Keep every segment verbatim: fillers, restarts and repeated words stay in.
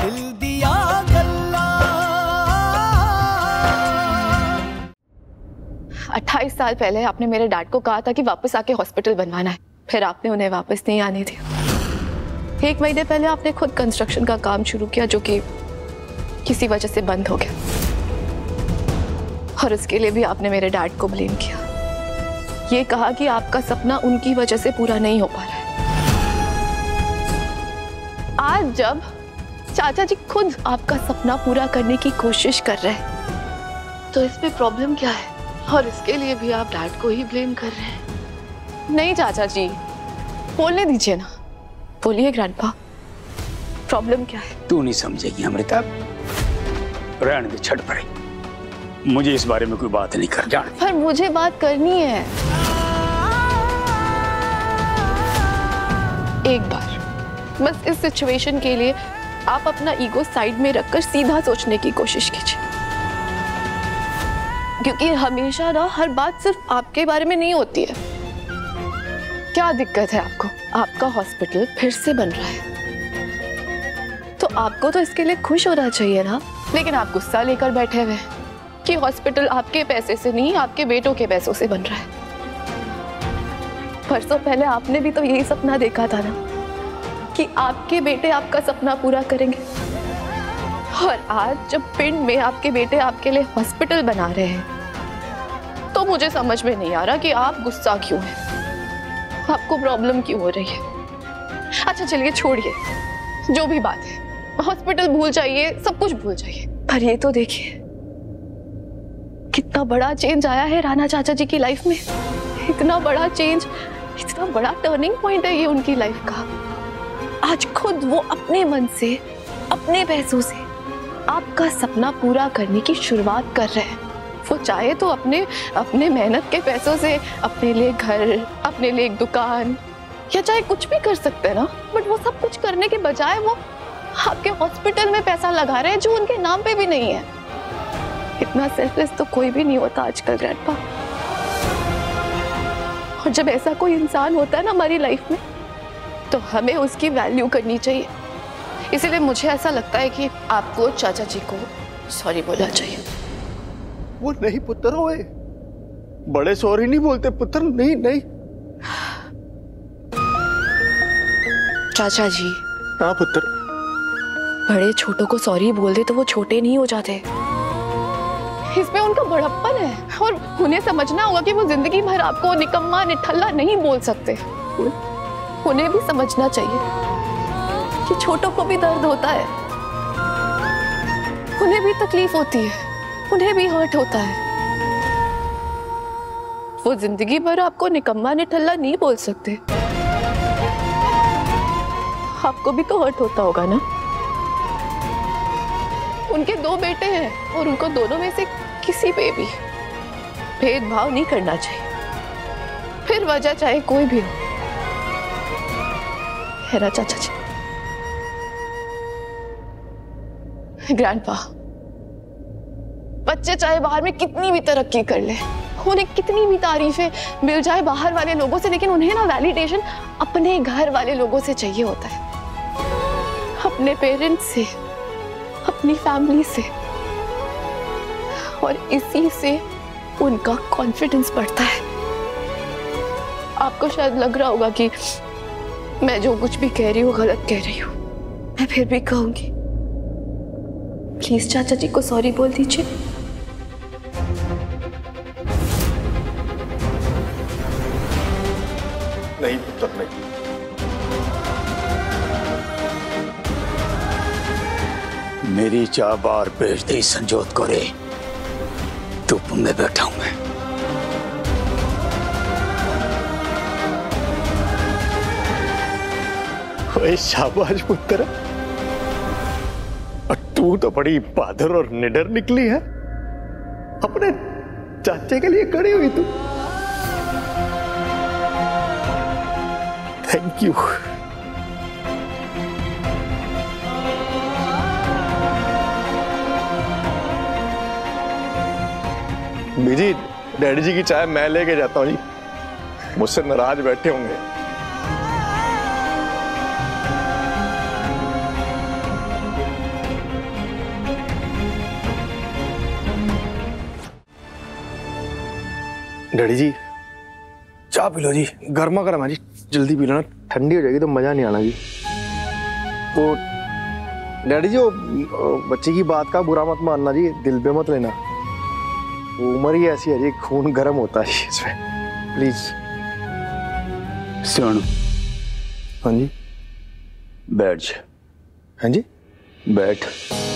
दिल दिया गल्ला। अट्ठाईस साल पहले आपने मेरे डैड को कहा था कि वापस आके हॉस्पिटल बनवाना है, फिर आपने उन्हें वापस नहीं आने दिया। एक महीने पहले आपने खुद कंस्ट्रक्शन का काम शुरू किया जो कि किसी वजह से बंद हो गया, और उसके लिए भी आपने मेरे डैड को ब्लेम किया। ये कहा कि आपका सपना उनकी वजह से पूरा नहीं हो पा रहा है। आज जब चाचा जी खुद आपका सपना पूरा करने की कोशिश कर रहे हैं तो इसमें प्रॉब्लम क्या है? और इसके लिए भी आप डैड को ही ब्लेम कर रहे हैं। नहीं चाचा जी, बोलने दीजिए ना, बोलिए ग्रैंडपा, प्रॉब्लम क्या है? तू नहीं समझेगी अमृता, रहने दे, छड़ पड़े, मुझे इस बारे में कोई बात नहीं कर जाने। पर मुझे बात करनी है। एक बार बस इस सिचुएशन के लिए आप अपना ईगो साइड में रखकर सीधा सोचने की कोशिश कीजिए, क्योंकि हमेशा ना हर बात सिर्फ आपके बारे में नहीं होती है। क्या दिक्कत है आपको? आपका हॉस्पिटल फिर से बन रहा है तो आपको तो इसके लिए खुश होना चाहिए ना, लेकिन आप गुस्सा लेकर बैठे हुए हैं कि हॉस्पिटल आपके पैसे से नहीं, आपके बेटों के पैसों से बन रहा है। परसों पहले आपने भी तो यही सपना देखा था ना कि आपके बेटे आपका सपना पूरा करेंगे, और आज जब पिंड में आपके बेटे आपके लिए हॉस्पिटल बना रहे हैं तो मुझे समझ में नहीं आ रहा कि आप गुस्सा क्यों हैं, आपको प्रॉब्लम क्यों हो रही है। अच्छा चलिए छोड़िए, जो भी बात है, हॉस्पिटल भूल जाइए, सब कुछ भूल जाइए, पर ये तो देखिए कितना बड़ा चेंज आया है राणा चाचा जी की लाइफ में। इतना बड़ा चेंज, इतना बड़ा टर्निंग पॉइंट है ये उनकी लाइफ का। आज खुद वो अपने मन से, अपने पैसों से आपका सपना पूरा करने की शुरुआत कर रहे हैं। वो चाहे तो अपने अपने मेहनत के पैसों से अपने लिए घर, अपने लिए एक दुकान, या चाहे कुछ भी कर सकते हैं ना, बट वो सब कुछ करने के बजाय वो आपके हॉस्पिटल में पैसा लगा रहे हैं जो उनके नाम पे भी नहीं है। इतना सेल्फलेस तो कोई भी नहीं होता आजकल ग्रैंडपा। और जब ऐसा कोई इंसान होता है ना हमारी लाइफ में तो हमें उसकी वैल्यू करनी चाहिए। इसीलिए मुझे ऐसा लगता है कि आपको चाचा जी को सॉरी बोलना चाहिए। वो नहीं पुत्र, ओए बड़े सॉरी नहीं बोलते पुत्र, नहीं नहीं। चाचा जी। हाँ पुत्र। बड़े छोटों को सॉरी बोल दे तो वो छोटे नहीं हो जाते। इसमें उनका बड़प्पन है, और उन्हें समझना होगा कि वो जिंदगी भर आपको निकम्मा निठल्ला नहीं बोल सकते। उन्हें भी समझना चाहिए कि छोटों को भी दर्द होता है, उन्हें भी तकलीफ होती है, उन्हें भी हर्ट होता है। वो जिंदगी भर आपको निकम्मा निठल्ला नहीं बोल सकते। आपको भी तो हर्ट होता होगा ना। उनके दो बेटे हैं और उनको दोनों में से किसी पे भी भेदभाव नहीं करना चाहिए, फिर वजह चाहे कोई भी हो, है ना चाचा जी? ग्रैंडपा, बच्चे चाहे बाहर में कितनी भी तरक्की कर ले, उन्हें कितनी भी तारीफें मिल जाए बाहर वाले लोगों से, लेकिन उन्हें ना वैलिडेशन अपने घर वाले लोगों से चाहिए होता है, अपने पेरेंट्स से, अपनी फैमिली से। और इसी से उनका कॉन्फिडेंस बढ़ता है। आपको शायद लग रहा होगा कि मैं जो कुछ भी कह रही हूँ गलत कह रही हूँ, मैं फिर भी कहूंगी, प्लीज चाचा जी को सॉरी बोल दीजिए। नहीं पुत्र नहीं। मेरी चाह बार भेज दे संजोत को रे, धूप में बैठा हूं मैं। ओए शाबाश पुत्र, और तू तो बड़ी बहादुर और निडर निकली है, अपने चाचे के लिए खड़ी हुई तू। Thank you. बीजी, डैडी जी की चाय मैं लेके जाता हूँ जी, मुझसे नाराज बैठे होंगे। डैडी जी चाय पी लो जी, गर्मा गर्म है जी, जल्दी पी लो ना, ठंडी हो जाएगी तो मजा नहीं आना जी। वो डैडी जी, वो बच्चे की बात का बुरा मत मानना जी, दिल पे मत लेना, उम्र ही ऐसी है जी, खून गर्म होता है इसमें, प्लीज। सुन। हाँ जी। बैठ जा। हाँ जी। बैठ।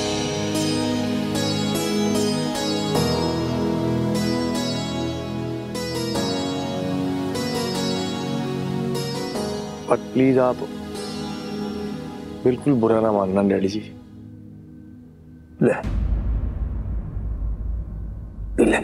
बट प्लीज आप बिल्कुल बुरा ना मानना डैडी जी। ले ले।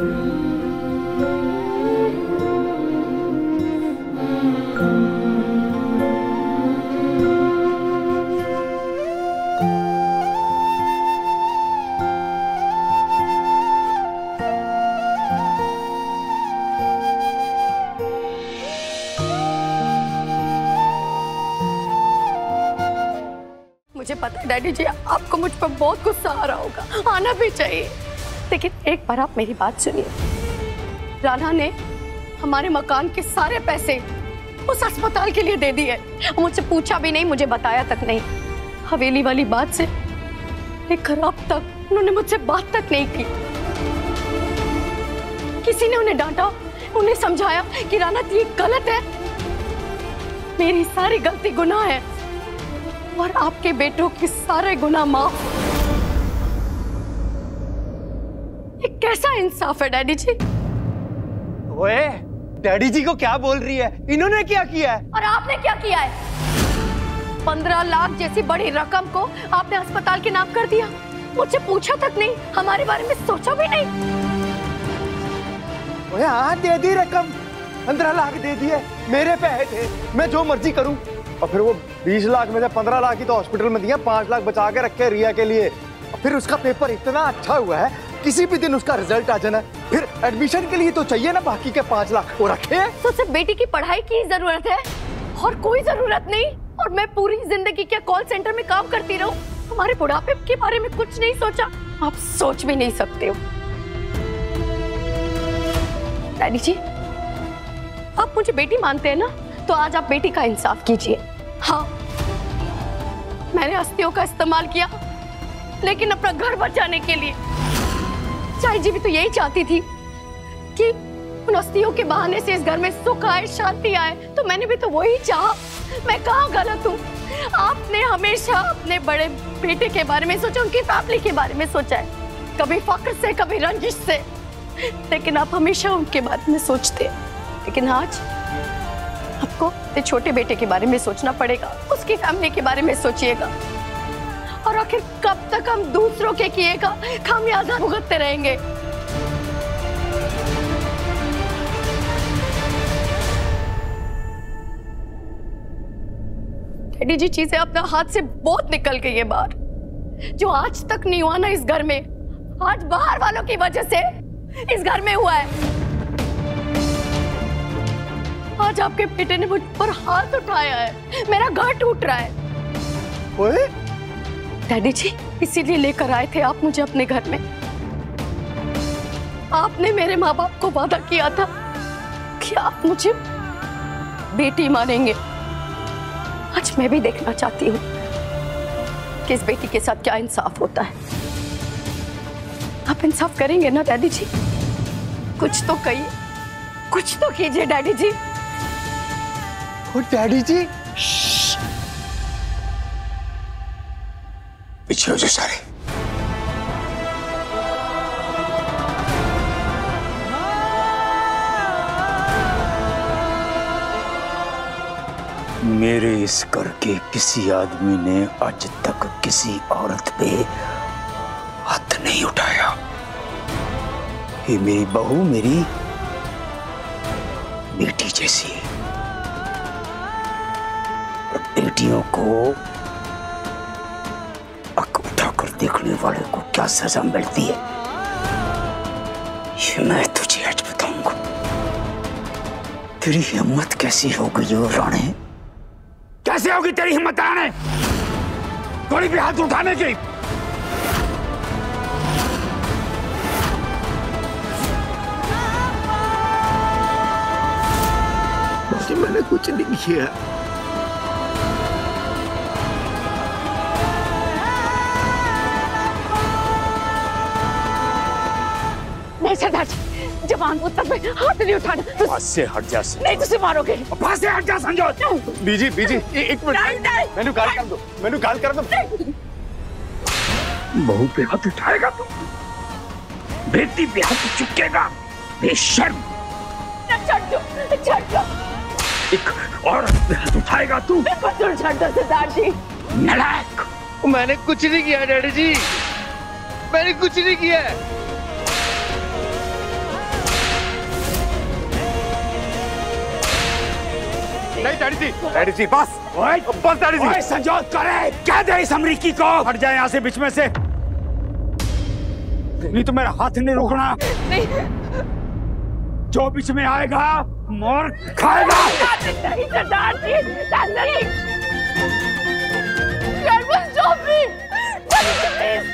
मुझे पता है डैडी जी, आपको मुझ पर बहुत गुस्सा आ रहा होगा, आना भी चाहिए, लेकिन एक बार आप मेरी बात सुनिए। राना ने हमारे मकान के सारे पैसे उस अस्पताल के लिए दे दिए, मुझसे पूछा भी नहीं, मुझे बताया तक नहीं। हवेली वाली बात से लेकर अब तक उन्होंने मुझसे बात तक नहीं की। किसी ने उन्हें डांटा, उन्हें समझाया कि राना ये गलत है, मेरी सारी गलती गुनाह है और आपके बेटों के सारे गुनाह माफ। ये कैसा इंसाफ है डैडी जी? ओए, डैडी जी को क्या बोल रही है? इन्होंने क्या किया है? और आपने क्या किया है? पंद्रह लाख जैसी बड़ी रकम को आपने अस्पताल के नाम कर दिया, मुझसे पूछा तक नहीं, हमारे बारे में सोचा भी नहीं। ओए हाँ, दे दी रकम, पंद्रह लाख दे दिए, मेरे पैसे थे, मैं जो मर्जी करूं। और फिर वो बीस लाख में से पंद्रह लाख ही तो हॉस्पिटल में दिया, पांच लाख बचा के रखे रिया के लिए। और फिर उसका पेपर इतना अच्छा हुआ है, किसी भी दिन उसका रिजल्ट आ जाना, फिर एडमिशन के लिए तो चाहिए ना बाकी के पांच लाख वो रखे हैं। तो सिर्फ बेटी की पढ़ाई की जरूरत है और कोई जरूरत नहीं, और मैं पूरी जिंदगी क्या कॉल सेंटर में काम करती रहूं? हमारे बुढ़ापे के बारे में कुछ नहीं सोचा? आप सोच भी नहीं सकते हो। डैडी जी, आप मुझे बेटी मानते हैं ना, तो आज आप बेटी का इंसाफ कीजिए। हाँ, मैंने अस्थियों का इस्तेमाल किया, लेकिन अपना घर बचाने के लिए। चाची जी भी तो यही चाहती थी कि उन अस्थियों के बहाने से इस घर में सुख आए, शांति आए, तो मैंने भी तो वही चाहा। मैं कहाँ गलत हूँ? आपने हमेशा अपने बड़े बेटे के बारे में सोचा, उनकी फैमिली के बारे में सोचा है, कभी फक्र से, कभी रंजिश से, लेकिन आप हमेशा उनके बारे में सोचते हैं। लेकिन आज आपको अपने छोटे बेटे के बारे में सोचना पड़ेगा, उसकी फैमिली के बारे में सोचिएगा। और आखिर कब तक हम दूसरों के किए का खामियाजा भुगतते रहेंगे? डैडी जी, चीजें अपना हाथ से बहुत निकल गई है बाहर। जो आज तक नहीं हुआ ना इस घर में, आज बाहर वालों की वजह से इस घर में हुआ है। आज आपके बेटे ने मुझ पर हाथ उठाया है, मेरा घर टूट रहा है। ओए? डैडी जी, इसीलिए लेकर आए थे आप मुझे अपने घर में। आपने मेरे माँ बाप को वादा किया था कि आप मुझे बेटी मानेंगे। आज मैं भी देखना चाहती हूँ कि इस बेटी के साथ क्या इंसाफ होता है। आप इंसाफ करेंगे ना डैडी जी? कुछ तो कहिए, कुछ तो कीजिए डैडी जी। ओ डैडी जी, पीछे हो जाओ सारे। मेरे इस घर के किसी आदमी ने आज तक किसी औरत पे हाथ नहीं उठाया। ये मेरी बहू मेरी बेटी जैसी है, और बेटियों को आंख उठाकर देखने वाले को क्या सजा मिलती है, ये मैं तुझे आज बताऊंगा। तेरी हिम्मत कैसी हो गई हो राणे? कैसे होगी तेरी हिम्मत राणे कोई भी हाथ उठाने की? मैंने कुछ नहीं किया। नहीं सरदार जी, जवान पुत्र पे हाथ नहीं उठाना। पास से हट जा। नहीं तुझे मारोगे। पास से हट जा संजोत। बीजी बीजी एक मिनट, मैंने गाल कर दो, मैंने गाल कर दो। बहू पे हाथ उठाएगा तू, बेटी पे हाथ चुकेगा, बेशर्म। छड़ दो, छड़ दो। एक औरत पे हाथ उठाएगा तू, छड़ दो सरदार जी। नलायक। मैंने कुछ नहीं किया डैडी जी, मैंने कुछ नहीं किया। नहीं डैडी जी, डैडी जी बस, ओए बस डैडी जी। ओए संजोत करे, क्या दे इस अमरीकी को। हट जाए यहाँ से बीच में से, नहीं तो मेरा हाथ नहीं रुकना। नहीं। जो बीच में आएगा मोर खाएगा। नहीं सरदार जी, नहीं। Sharma stop me, please।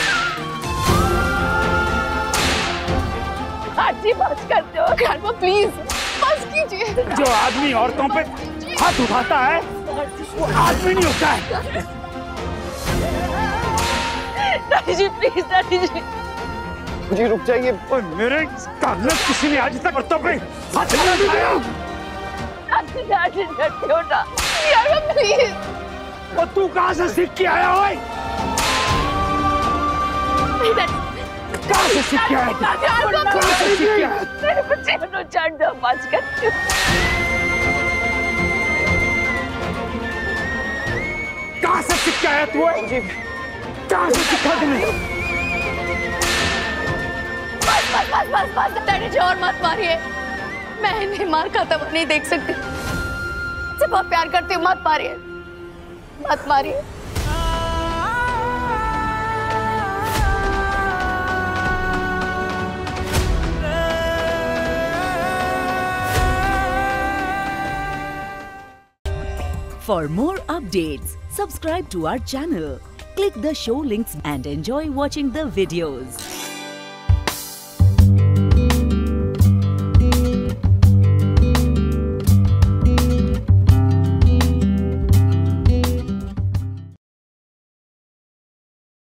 जी बस कर दो। शर्मा प्लीज बस कीजिए। जो आदमी औरतों पे हाथ उठाता है वो आदमी नहीं होता है। Daddy ji please, daddy ji. जी रुक जाइए। और मेरे घर में किसी ने आज तक औरतों पे हाथ नहीं उठाया। डैडी डैडी ना शर्मा प्लीज। और तू कहाँ से सीख के आया है? कहाँ से सीख के आया? कहाँ से सीख के आया? मेरे बच्चे को छड़ दो बच कर। कहाँ से सीख के आया तू? कहाँ से सीखा तूने? बस बस बस बस बस डैडी जी और मत मारिए। मैं इन्हें मार खाता हुआ नहीं देख सकती। से बहुत प्यार करती हूँ, मत मारिए, मत मारिए। For more updates, subscribe to our channel, click the show links and enjoy watching the videos.